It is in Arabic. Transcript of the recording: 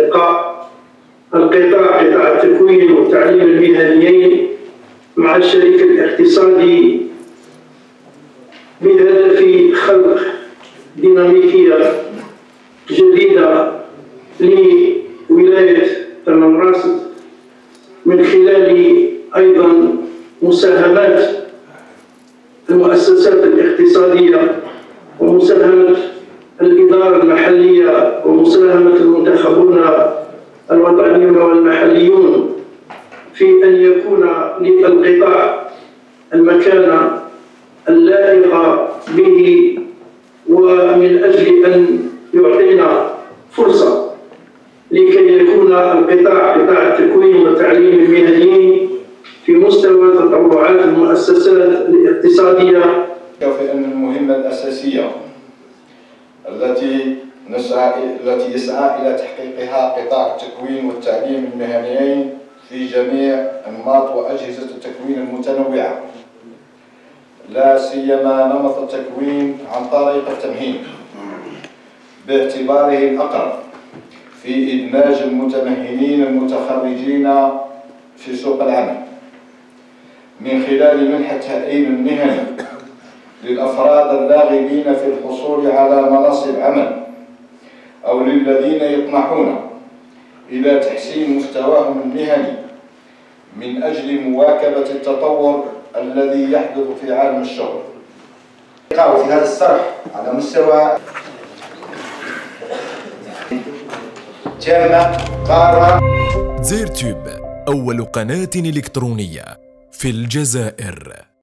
إلقاء قطاع التكوين والتعليم المهنيين مع الشريك الاقتصادي بهدف خلق ديناميكية جديدة لولاية المنراست، من خلال أيضا مساهمات المؤسسات الاقتصادية ومساهمة الإدارة المحلية ومساهمة المنتخبون الوطنيون والمحليون في أن يكون للقطاع المكانة اللائقة به، ومن أجل أن يعطينا فرصة لكي يكون قطاع التكوين والتعليم المهني في مستوى تطوعات المؤسسات الاقتصادية. في أن المهمة الأساسية التي يسعى إلى تحقيقها قطاع التكوين والتعليم المهنيين في جميع أنماط وأجهزة التكوين المتنوعة، لا سيما نمط التكوين عن طريق التمهين باعتباره الأقرب في إدماج المتمهنين المتخرجين في سوق العمل، من خلال منحة تأهيل المهني للأفراد الراغبين في الحصول على مناصب عمل أو للذين يطمحون إلى تحسين مستواهم المهني من أجل مواكبة التطور الذي يحدث في عالم الشغل. في هذا الصرح على مستوى تامة قارة. زيرتيوب أول قناة إلكترونية في الجزائر.